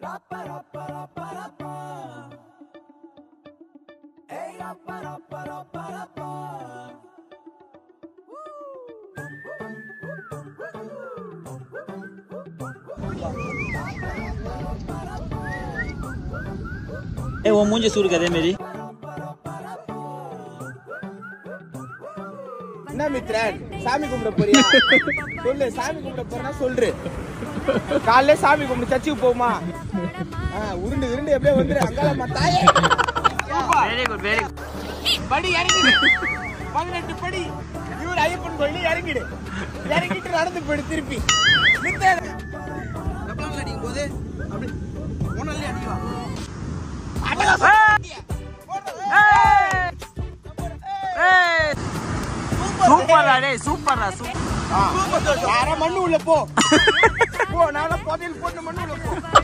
वो मुझे शुरू कर दे मेरी என்ன மித்ரன் சாமி கும்பிட போறியா சொல்லு சாமி கும்பிட போறனா சொல்று காலையில சாமி கும்பிட சர்ச்சுக்கு போமா உருண்டு உருண்டு எப்படியே வந்துரு அங்கால மத்தாயே வெரி குட் படி இறங்கிடு 18 படி இவர் ஐயப்பன் கோயில இறங்கிடு இறங்கிட்டு நடந்து போடு திருப்பி மித்ரன் டப்ளான்ல அடிக்கும் போது அப்படி ஒண்ணல்ல அடிவா சூப்பரா டேய் சூப்பரா சூப்பர் மண்ணு உள்ள போ போ நாள போதையில் போட்டு மண்ணு உள்ள போ